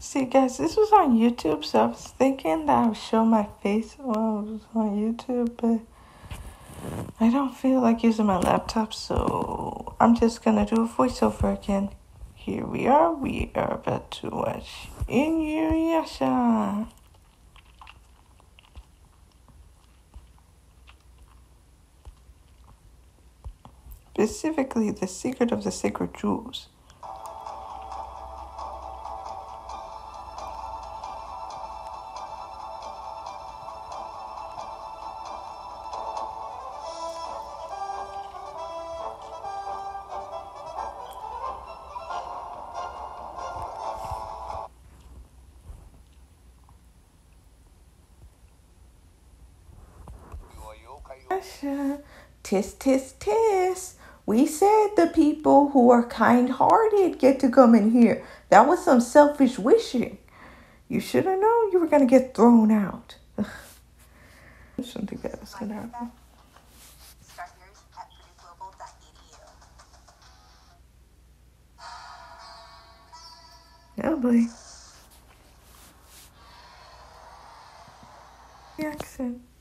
See, guys, this was on YouTube, so I was thinking that I would show my face while I was on YouTube, but I don't feel like using my laptop, so I'm just gonna do a voiceover again. Here we are about to watch Inuyasha. Specifically, The Secret of the Sacred Jewels. Tis, tis, tis. We said the people who are kind-hearted get to come in here. That was some selfish wishing. You should have known you were going to get thrown out. Something bad is going to happen. Oh boy. The accent.